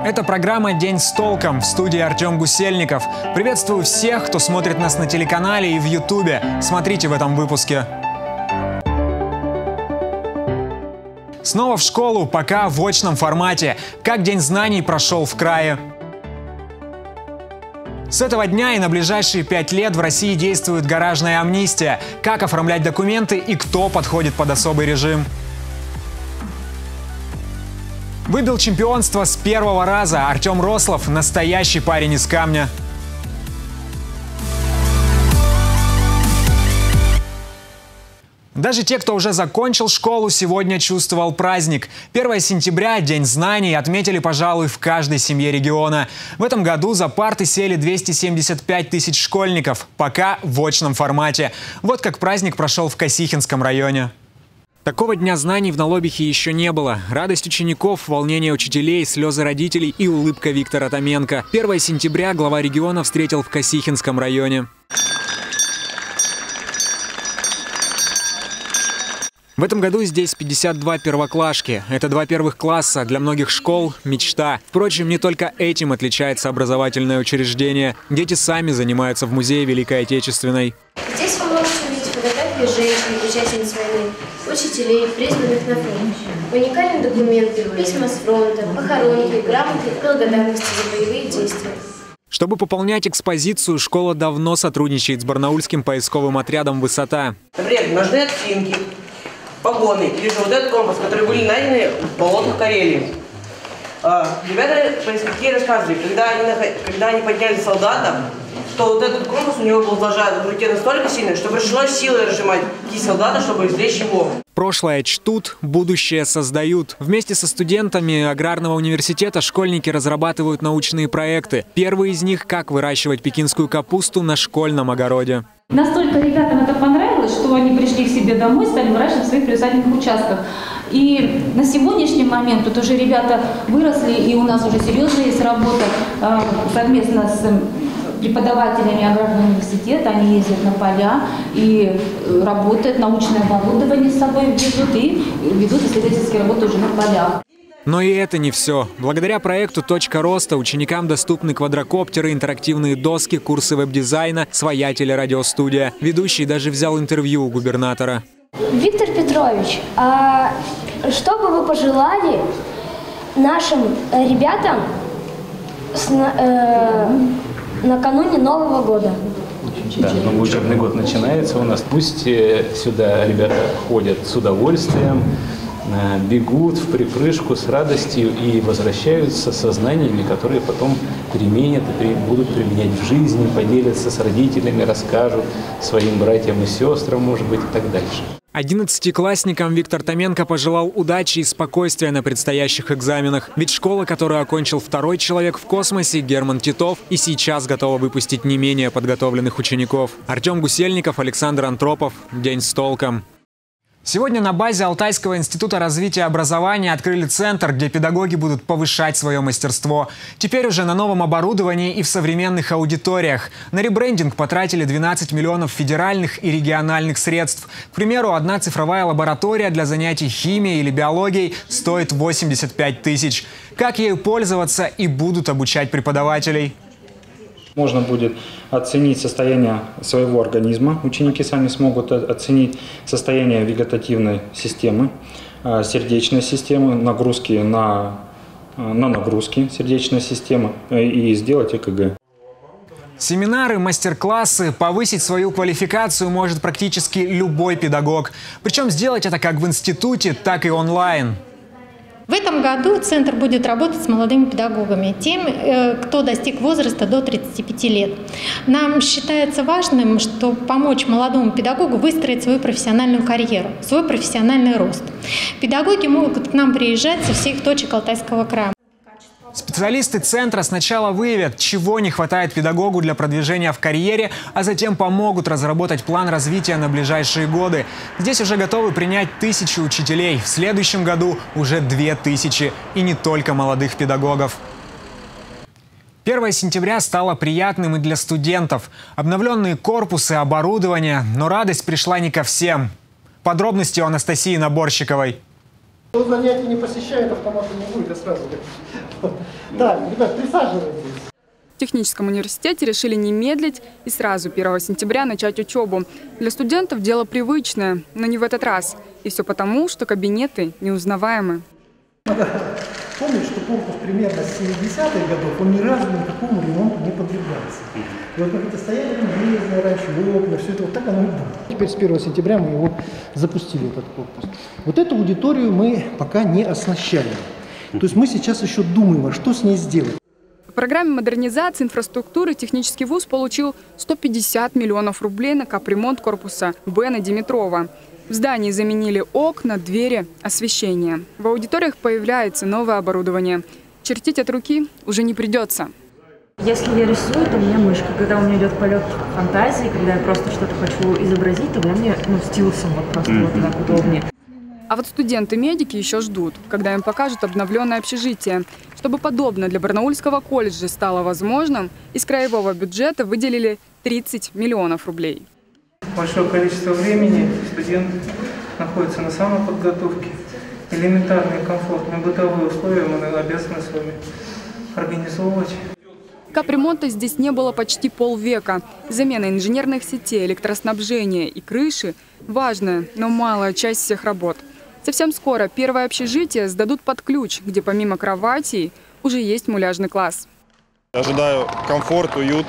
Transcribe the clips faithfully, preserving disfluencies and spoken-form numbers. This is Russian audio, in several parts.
Это программа «День с толком», в студии Артем Гусельников. Приветствую всех, кто смотрит нас на телеканале и в Ютубе. Смотрите в этом выпуске. Снова в школу, пока в очном формате. Как День знаний прошел в крае. С этого дня и на ближайшие пять лет в России действует гаражная амнистия. Как оформлять документы и кто подходит под особый режим. Выбил чемпионство с первого раза. Артем Рослов – настоящий парень из камня. Даже те, кто уже закончил школу, сегодня чувствовал праздник. первое сентября – День знаний, отметили, пожалуй, в каждой семье региона. В этом году за парты сели двести семьдесят пять тысяч школьников, пока в очном формате. Вот как праздник прошел в Косихинском районе. Такого дня знаний в Налобихе еще не было. Радость учеников, волнение учителей, слезы родителей и улыбка Виктора Томенко. первое сентября глава региона встретил в Косихинском районе. В этом году здесь пятьдесят два первоклашки. Это два первых класса, для многих школ – мечта. Впрочем, не только этим отличается образовательное учреждение. Дети сами занимаются в музее Великой Отечественной. Здесь вы можете увидеть фотографии женщин, участниц войны, учителей, призванных на фронт. Уникальные документы, письма с фронта, похоронки, грамоты и благодарности за боевые действия. Чтобы пополнять экспозицию, школа давно сотрудничает с барнаульским поисковым отрядом «Высота». Например, нужны отснимки, погоны или же вот этот компас, которые были найдены в болотах Карелии. А, ребята поисковики рассказывали, когда они, когда они подняли солдата, то вот этот компас у него был зажат в руке настолько сильно, что пришлось силой разжимать кисть солдата, чтобы извлечь его. Прошлое чтут, будущее создают. Вместе со студентами аграрного университета школьники разрабатывают научные проекты. Первый из них – как выращивать пекинскую капусту на школьном огороде. Настолько ребятам это понравилось, что они пришли к себе домой, стали выращивать в своих приусадебных участках. И на сегодняшний момент тут уже ребята выросли, и у нас уже серьезная есть работа э, совместно с преподавателями аграрного университета. Они ездят на поля и работают, научное оборудование с собой везут и ведут исследовательские работы уже на полях. Но и это не все. Благодаря проекту «Точка роста» ученикам доступны квадрокоптеры, интерактивные доски, курсы веб-дизайна, своя телерадиостудия. Ведущий даже взял интервью у губернатора. Виктор Петрович, а что бы вы пожелали нашим ребятам с, э, накануне Нового года? Да, новый учебный год начинается у нас. Пусть сюда ребята ходят с удовольствием, бегут в припрыжку с радостью и возвращаются со знаниями, которые потом применят и будут применять в жизни, поделятся с родителями, расскажут своим братьям и сестрам, может быть, и так дальше. одиннадцатиклассникам Виктор Томенко пожелал удачи и спокойствия на предстоящих экзаменах. Ведь школа, которую окончил второй человек в космосе, Герман Титов, и сейчас готова выпустить не менее подготовленных учеников. Артем Гусельников, Александр Антропов. День с толком. Сегодня на базе Алтайского института развития образования открыли центр, где педагоги будут повышать свое мастерство. Теперь уже на новом оборудовании и в современных аудиториях. На ребрендинг потратили двенадцать миллионов федеральных и региональных средств. К примеру, одна цифровая лаборатория для занятий химией или биологией стоит восемьдесят пять тысяч. Как ею пользоваться и будут обучать преподавателей? Можно будет оценить состояние своего организма. Ученики сами смогут оценить состояние вегетативной системы, сердечной системы, нагрузки на, на нагрузки сердечной системы и сделать ЭКГ. Семинары, мастер-классы, повысить свою квалификацию может практически любой педагог. Причем сделать это как в институте, так и онлайн. В этом году Центр будет работать с молодыми педагогами, тем, кто достиг возраста до тридцати пяти лет. Нам считается важным, что помочь молодому педагогу выстроить свою профессиональную карьеру, свой профессиональный рост. Педагоги могут к нам приезжать со всех точек Алтайского края. Специалисты центра сначала выявят, чего не хватает педагогу для продвижения в карьере, а затем помогут разработать план развития на ближайшие годы. Здесь уже готовы принять тысячи учителей. В следующем году уже две тысячи. И не только молодых педагогов. первое сентября стало приятным и для студентов. Обновленные корпусы, оборудование. Но радость пришла не ко всем. Подробности у Анастасии Наборщиковой. Кто занятия не посещает, автомата не будет, я сразу говорю. Так, ребят, присаживайтесь. В техническом университете решили не медлить и сразу первого сентября начать учебу. Для студентов дело привычное, но не в этот раз. И все потому, что кабинеты неузнаваемы. Помню, что корпус примерно с семидесятых годов, он ни разу никакому ремонту не подвергался. И вот как это стояли железные раньше, окна, все это вот так оно и было. Теперь с первого сентября мы его запустили, этот корпус. Вот эту аудиторию мы пока не оснащаем. То есть мы сейчас еще думаем, а что с ней сделать. В программе модернизации инфраструктуры технический вуз получил сто пятьдесят миллионов рублей на капремонт корпуса Б на Димитрова. В здании заменили окна, двери, освещение. В аудиториях появляется новое оборудование. Чертить от руки уже не придется. Если я рисую, то у меня мышка. Когда у меня идет полет фантазии, когда я просто что-то хочу изобразить, тогда мне ну, стилусом вот просто mm-hmm. вот так удобнее. А вот студенты-медики еще ждут, когда им покажут обновленное общежитие. Чтобы подобное для Барнаульского колледжа стало возможным, из краевого бюджета выделили тридцать миллионов рублей. Большое количество времени студент находится на самоподготовке. Элементарные комфортные бытовые условия мы обязаны с вами организовывать. Капремонта здесь не было почти полвека. Замена инженерных сетей, электроснабжения и крыши – важная, но малая часть всех работ. Совсем скоро первое общежитие сдадут под ключ, где помимо кроватей уже есть муляжный класс. Ожидаю комфорт, уют,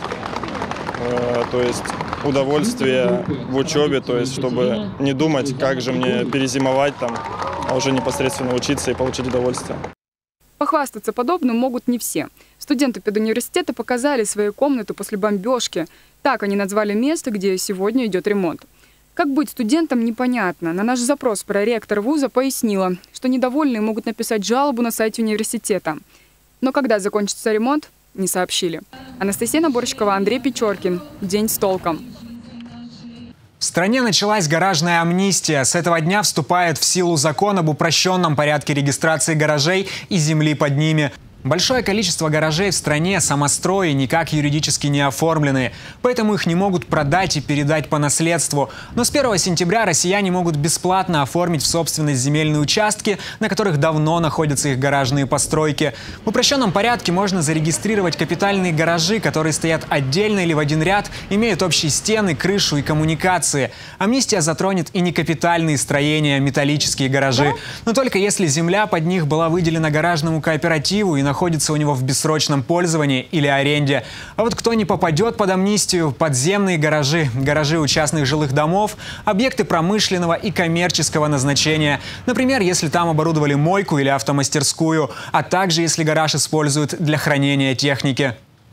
э, то есть удовольствие в учебе, то есть чтобы не думать, как же мне перезимовать там, а уже непосредственно учиться и получить удовольствие. Похвастаться подобным могут не все. Студенты педуниверситета показали свои комнаты после бомбежки. Так они назвали место, где сегодня идет ремонт. Как быть студентам, непонятно. На наш запрос проректор вуза пояснила, что недовольные могут написать жалобу на сайте университета. Но когда закончится ремонт, не сообщили. Анастасия Наборщикова, Андрей Печоркин. День с толком. В стране началась гаражная амнистия. С этого дня вступает в силу закон об упрощенном порядке регистрации гаражей и земли под ними. Большое количество гаражей в стране самострои никак юридически не оформлены, поэтому их не могут продать и передать по наследству. Но с первого сентября россияне могут бесплатно оформить в собственность земельные участки, на которых давно находятся их гаражные постройки. В упрощенном порядке можно зарегистрировать капитальные гаражи, которые стоят отдельно или в один ряд, имеют общие стены, крышу и коммуникации. Амнистия затронет и некапитальные строения, металлические гаражи. Но только если земля под них была выделена гаражному кооперативу и находится у него в бессрочном пользовании или аренде. А вот кто не попадет под амнистию – подземные гаражи, гаражи у частных жилых домов, объекты промышленного и коммерческого назначения. Например, если там оборудовали мойку или автомастерскую, а также если гараж используют для хранения техники.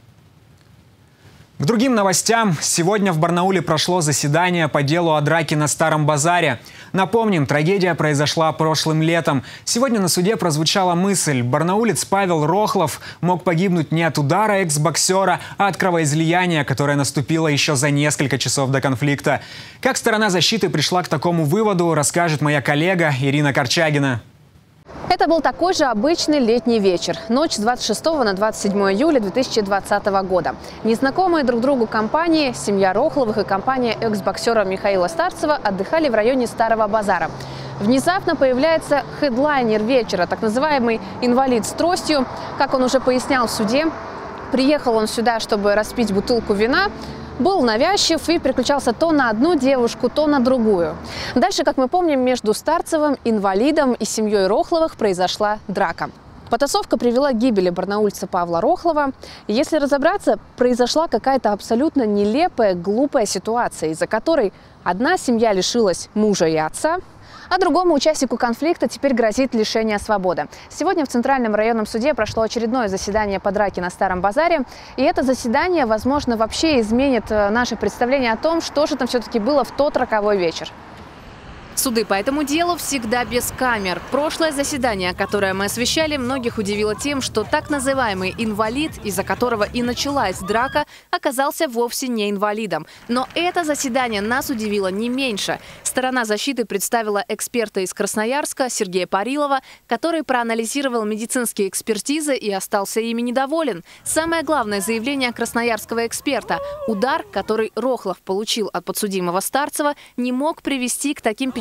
К другим новостям. Сегодня в Барнауле прошло заседание по делу о драке на Старом базаре. Напомним, трагедия произошла прошлым летом. Сегодня на суде прозвучала мысль: барнаулец Павел Рохлов мог погибнуть не от удара экс-боксера, а от кровоизлияния, которое наступило еще за несколько часов до конфликта. Как сторона защиты пришла к такому выводу, расскажет моя коллега Ирина Корчагина. Это был такой же обычный летний вечер. Ночь с двадцать шестого на двадцать седьмое июля две тысячи двадцатого года. Незнакомые друг другу компании, семья Рохловых и компания экс-боксера Михаила Старцева отдыхали в районе Старого базара. Внезапно появляется хедлайнер вечера, так называемый инвалид с тростью. Как он уже пояснял в суде, приехал он сюда, чтобы распить бутылку вина, был навязчив и переключался то на одну девушку, то на другую. Дальше, как мы помним, между Старцевым, инвалидом и семьей Рохловых произошла драка. Потасовка привела к гибели барнаульца Павла Рохлова. И если разобраться, произошла какая-то абсолютно нелепая, глупая ситуация, из-за которой одна семья лишилась мужа и отца, а другому участнику конфликта теперь грозит лишение свободы. Сегодня в Центральном районном суде прошло очередное заседание по драке на Старом базаре. И это заседание, возможно, вообще изменит наше представление о том, что же там все-таки было в тот роковой вечер. Суды по этому делу всегда без камер. Прошлое заседание, которое мы освещали, многих удивило тем, что так называемый инвалид, из-за которого и началась драка, оказался вовсе не инвалидом. Но это заседание нас удивило не меньше. Сторона защиты представила эксперта из Красноярска Сергея Парилова, который проанализировал медицинские экспертизы и остался ими недоволен. Самое главное заявление красноярского эксперта – удар, который Рохлов получил от подсудимого Старцева, не мог привести к таким печальным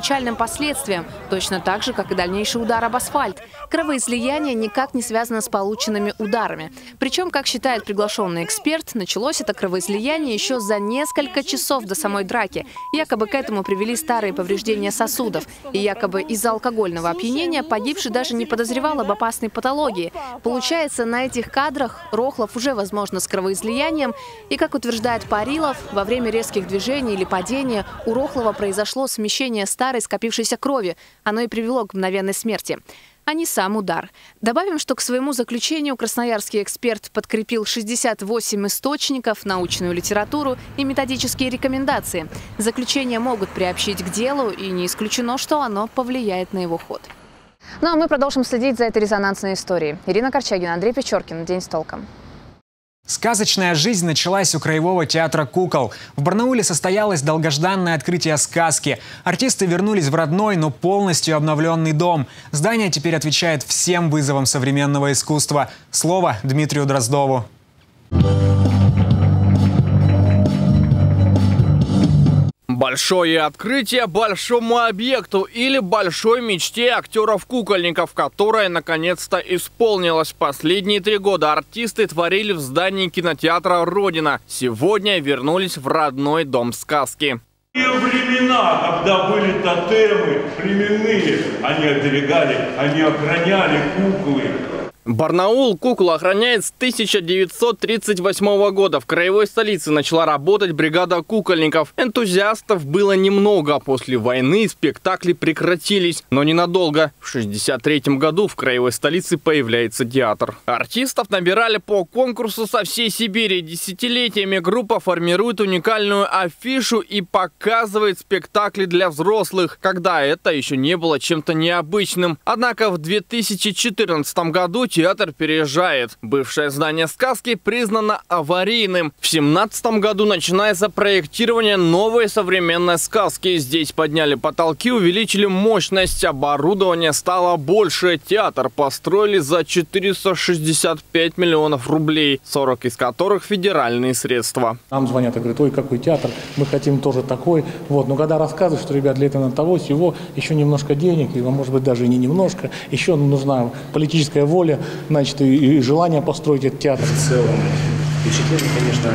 печальным последствиям, точно так же, как и дальнейший удар об асфальт. Кровоизлияние никак не связано с полученными ударами. Причем, как считает приглашенный эксперт, началось это кровоизлияние еще за несколько часов до самой драки. Якобы к этому привели старые повреждения сосудов. И якобы из-за алкогольного опьянения погибший даже не подозревал об опасной патологии. Получается, на этих кадрах Рохлов уже, возможно, с кровоизлиянием. И, как утверждает Парилов, во время резких движений или падения у Рохлова произошло смещение старой скопившейся крови. Оно и привело к мгновенной смерти, а не сам удар. Добавим, что к своему заключению красноярский эксперт подкрепил шестьдесят восемь источников, научную литературу и методические рекомендации. Заключения могут приобщить к делу, и не исключено, что оно повлияет на его ход. Ну а мы продолжим следить за этой резонансной историей. Ирина Корчагина, Андрей Печоркин. День с толком. Сказочная жизнь началась у Краевого театра кукол. В Барнауле состоялось долгожданное открытие сказки. Артисты вернулись в родной, но полностью обновленный дом. Здание теперь отвечает всем вызовам современного искусства. Слово Дмитрию Дроздову. Большое открытие большому объекту или большой мечте актеров-кукольников, которая наконец-то исполнилась. Последние три года артисты творили в здании кинотеатра «Родина». Сегодня вернулись в родной дом сказки. В те времена, когда были тотемы племенные, они оберегали, они охраняли куклы. Барнаул куклу охраняет с тысяча девятьсот тридцать восьмого года. В краевой столице начала работать бригада кукольников. Энтузиастов было немного. После войны спектакли прекратились, но ненадолго. В шестьдесят третьем году в краевой столице появляется театр. Артистов набирали по конкурсу со всей Сибири. Десятилетиями группа формирует уникальную афишу и показывает спектакли для взрослых, когда это еще не было чем-то необычным. Однако в две тысячи четырнадцатом году театр переезжает. Бывшее здание сказки признано аварийным. В две тысячи семнадцатом году начинается проектирование новой современной сказки. Здесь подняли потолки, увеличили мощность, оборудование стало больше. Театр построили за четыреста шестьдесят пять миллионов рублей, сорок из которых федеральные средства. Нам звонят и говорят: ой, какой театр, мы хотим тоже такой. Вот. Но когда рассказывают, что, ребят, для этого надо того, всего, еще немножко денег, и, может быть, даже и не немножко, еще нужна политическая воля, значит, и, и желание построить этот театр. В целом впечатление, конечно,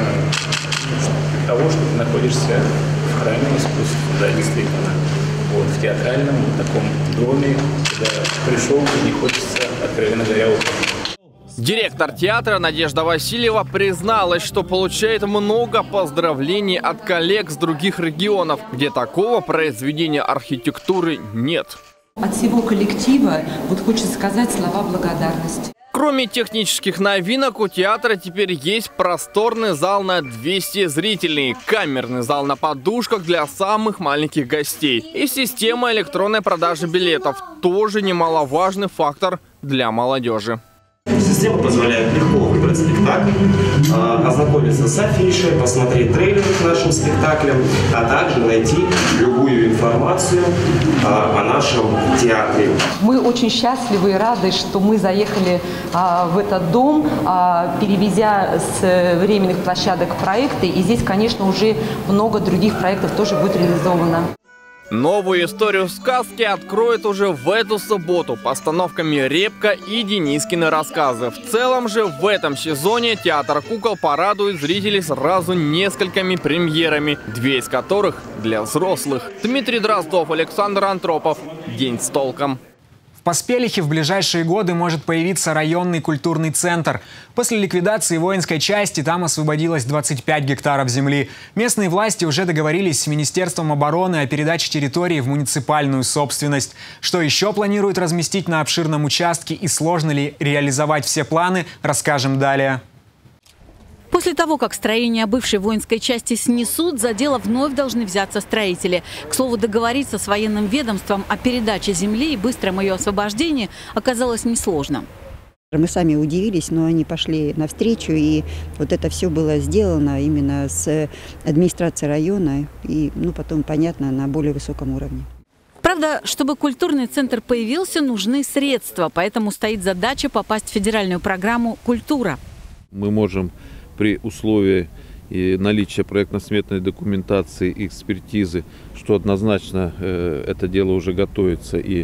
того, что ты находишься в храме искусств, да, действительно. Вот, в театральном таком доме, когда пришел, и не хочется, откровенно говоря, уходить. Директор театра Надежда Васильева призналась, что получает много поздравлений от коллег с других регионов, где такого произведения архитектуры нет. От всего коллектива вот хочется сказать слова благодарности. Кроме технических новинок, у театра теперь есть просторный зал на двести зрителей, камерный зал на подушках для самых маленьких гостей и система электронной продажи билетов. Тоже немаловажный фактор для молодежи. Система позволяет легко выбрать спектакль, ознакомиться с афишей, посмотреть трейлеры к нашим спектаклям, а также найти любую информацию о нашем театре. Мы очень счастливы и рады, что мы заехали в этот дом, перевезя с временных площадок проекты. И здесь, конечно, уже много других проектов тоже будет реализовано. Новую историю сказки откроет уже в эту субботу постановками «Репка» и «Денискины рассказы». В целом же в этом сезоне театр кукол порадует зрителей сразу несколькими премьерами, две из которых для взрослых. Дмитрий Дроздов, Александр Антропов. День с толком. В Поспелихе в ближайшие годы может появиться районный культурный центр. После ликвидации воинской части там освободилось двадцать пять гектаров земли. Местные власти уже договорились с Министерством обороны о передаче территории в муниципальную собственность. Что еще планируют разместить на обширном участке и сложно ли реализовать все планы, расскажем далее. После того, как строение бывшей воинской части снесут, за дело вновь должны взяться строители. К слову, договориться с военным ведомством о передаче земли и быстром ее освобождении оказалось несложно. Мы сами удивились, но они пошли навстречу, и вот это все было сделано именно с администрацией района, и ну, потом, понятно, на более высоком уровне. Правда, чтобы культурный центр появился, нужны средства, поэтому стоит задача попасть в федеральную программу «Культура». Мы можем при условии и наличие проектно-сметной документации и экспертизы, что однозначно э, это дело уже готовится и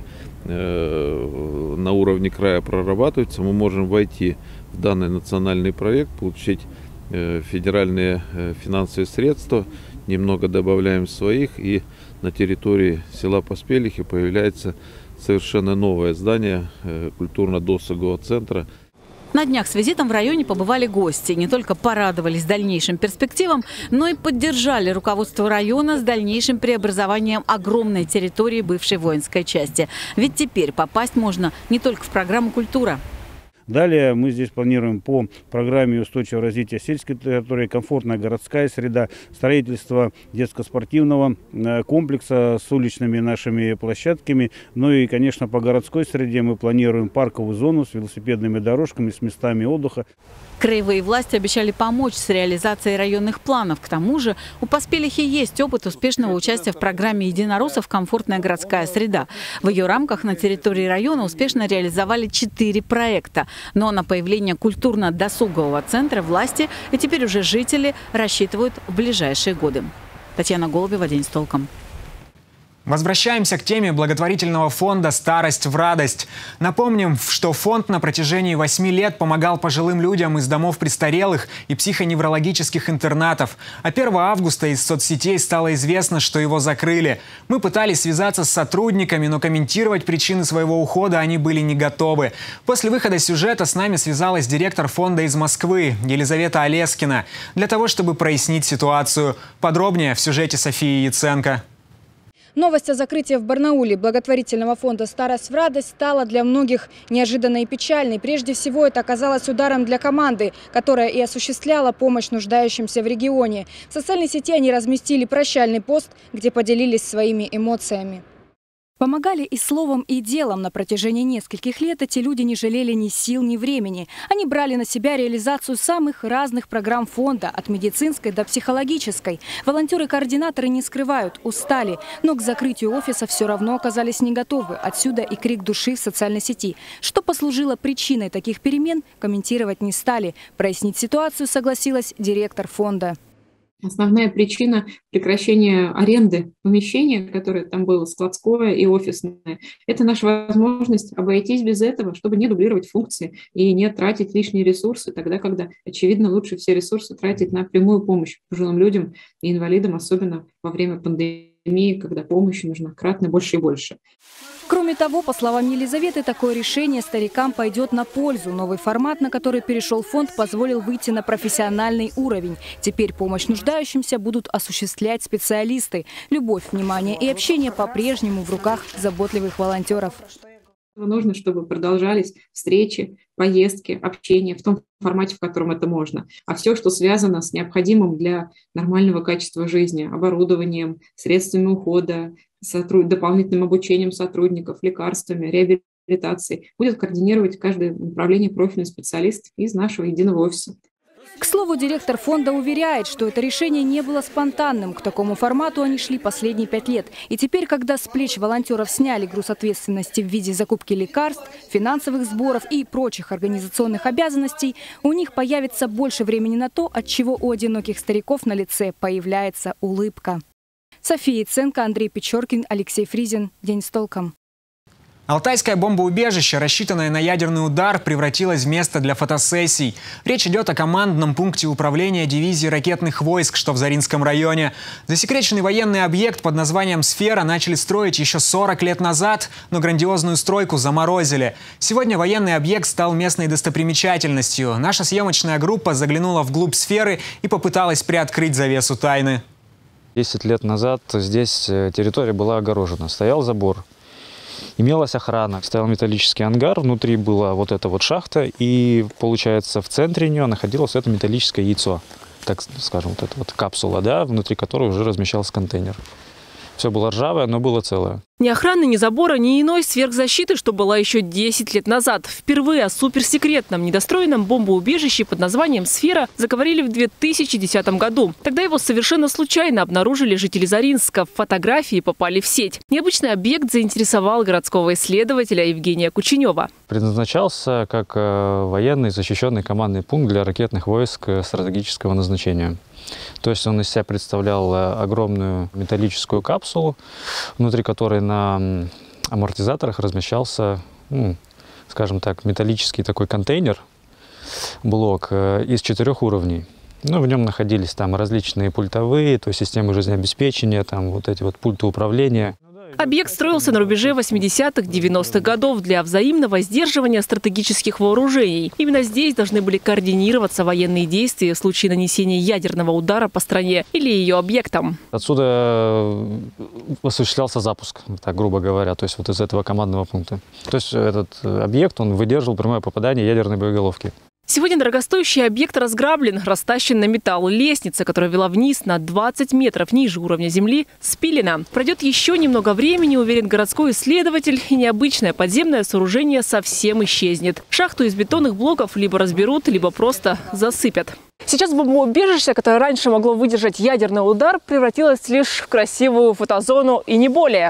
э, на уровне края прорабатывается, мы можем войти в данный национальный проект, получить э, федеральные э, финансовые средства, немного добавляем своих, и на территории села Поспелихи появляется совершенно новое здание э, культурно-досугового центра. На днях с визитом в районе побывали гости. Не только порадовались дальнейшим перспективам, но и поддержали руководство района с дальнейшим преобразованием огромной территории бывшей воинской части. Ведь теперь попасть можно не только в программу «Культура». Далее мы здесь планируем по программе устойчивого развития сельской территории, комфортная городская среда, строительство детско-спортивного комплекса с уличными нашими площадками. Ну и, конечно, по городской среде мы планируем парковую зону с велосипедными дорожками, с местами отдыха. Краевые власти обещали помочь с реализацией районных планов. К тому же у Поспелихи есть опыт успешного участия в программе единороссов «Комфортная городская среда». В ее рамках на территории района успешно реализовали четыре проекта. Но на появление культурно-досугового центра власти и теперь уже жители рассчитывают в ближайшие годы. Татьяна Голубева, «День с толком». Возвращаемся к теме благотворительного фонда «Старость в радость». Напомним, что фонд на протяжении восьми лет помогал пожилым людям из домов престарелых и психоневрологических интернатов. А первого августа из соцсетей стало известно, что его закрыли. Мы пытались связаться с сотрудниками, но комментировать причины своего ухода они были не готовы. После выхода сюжета с нами связалась директор фонда из Москвы Елизавета Олескина для того, чтобы прояснить ситуацию. Подробнее в сюжете Софии Яценко. Новость о закрытии в Барнауле благотворительного фонда «Старость в радость» стала для многих неожиданной и печальной. Прежде всего, это оказалось ударом для команды, которая и осуществляла помощь нуждающимся в регионе. В социальной сети они разместили прощальный пост, где поделились своими эмоциями. Помогали и словом, и делом. На протяжении нескольких лет эти люди не жалели ни сил, ни времени. Они брали на себя реализацию самых разных программ фонда, от медицинской до психологической. Волонтеры-координаторы не скрывают, устали, но к закрытию офиса все равно оказались не готовы. Отсюда и крик души в социальной сети. Что послужило причиной таких перемен, комментировать не стали. Прояснить ситуацию согласилась директор фонда. Основная причина прекращения аренды помещения, которое там было складское и офисное, это наша возможность обойтись без этого, чтобы не дублировать функции и не тратить лишние ресурсы, тогда, когда, очевидно, лучше все ресурсы тратить на прямую помощь пожилым людям и инвалидам, особенно во время пандемии, когда помощи нужна кратно больше и больше. Кроме того, по словам Елизаветы, такое решение старикам пойдет на пользу. Новый формат, на который перешел фонд, позволил выйти на профессиональный уровень. Теперь помощь нуждающимся будут осуществлять специалисты. Любовь, внимание и общение по-прежнему в руках заботливых волонтеров. Нужно, чтобы продолжались встречи, поездки, общение в том формате, в котором это можно. А все, что связано с необходимым для нормального качества жизни, оборудованием, средствами ухода, сотруд... дополнительным обучением сотрудников, лекарствами, реабилитацией, будет координировать каждое направление профильный специалист из нашего единого офиса. К слову, директор фонда уверяет, что это решение не было спонтанным. К такому формату они шли последние пять лет. И теперь, когда с плеч волонтеров сняли груз ответственности в виде закупки лекарств, финансовых сборов и прочих организационных обязанностей, у них появится больше времени на то, от чего у одиноких стариков на лице появляется улыбка. София Яценко, Андрей Печоркин, Алексей Фризин. День с толком. Алтайское бомбоубежище, рассчитанное на ядерный удар, превратилось в место для фотосессий. Речь идет о командном пункте управления дивизии ракетных войск, что в Заринском районе. Засекреченный военный объект под названием «Сфера» начали строить еще сорок лет назад, но грандиозную стройку заморозили. Сегодня военный объект стал местной достопримечательностью. Наша съемочная группа заглянула вглубь сферы и попыталась приоткрыть завесу тайны. Десять лет назад здесь территория была огорожена, стоял забор. Имелась охрана, стоял металлический ангар, внутри была вот эта вот шахта, и, получается, в центре нее находилось это металлическое яйцо, так скажем, вот эта вот капсула, да, внутри которой уже размещался контейнер. Все было ржавое, но было целое. Ни охраны, ни забора, ни иной сверхзащиты, что была еще десять лет назад. Впервые о суперсекретном недостроенном бомбоубежище под названием «Сфера» заговорили в две тысячи десятом году. Тогда его совершенно случайно обнаружили жители Заринска. Фотографии попали в сеть. Необычный объект заинтересовал городского исследователя Евгения Кученева. Предназначался как военный защищенный командный пункт для ракетных войск стратегического назначения. То есть он из себя представлял огромную металлическую капсулу, внутри которой на амортизаторах размещался, ну, скажем так, металлический такой контейнер, блок из четырех уровней. Ну, в нем находились там различные пультовые, то есть системы жизнеобеспечения, там вот эти вот пульты управления. Объект строился на рубеже восьмидесятых-девяностых годов для взаимного сдерживания стратегических вооружений. Именно здесь должны были координироваться военные действия в случае нанесения ядерного удара по стране или ее объектам. Отсюда осуществлялся запуск, так грубо говоря, то есть вот из этого командного пункта. То есть этот объект, он выдерживал прямое попадание ядерной боеголовки. Сегодня дорогостоящий объект разграблен, растащен на металл. Лестница, которая вела вниз на двадцать метров ниже уровня земли, спилена. Пройдет еще немного времени, уверен городской исследователь, и необычное подземное сооружение совсем исчезнет. Шахту из бетонных блоков либо разберут, либо просто засыпят. Сейчас бомбоубежище, которое раньше могло выдержать ядерный удар, превратилось лишь в красивую фотозону и не более.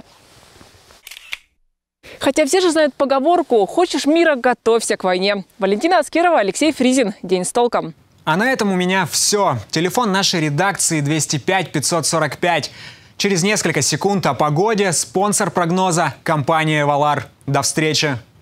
Хотя все же знают поговорку «Хочешь мира – готовься к войне». Валентина Аскерова, Алексей Фризин. День с толком. А на этом у меня все. Телефон нашей редакции двести пять пятьсот сорок пять. Через несколько секунд о погоде. Спонсор прогноза – компания «Валар». До встречи.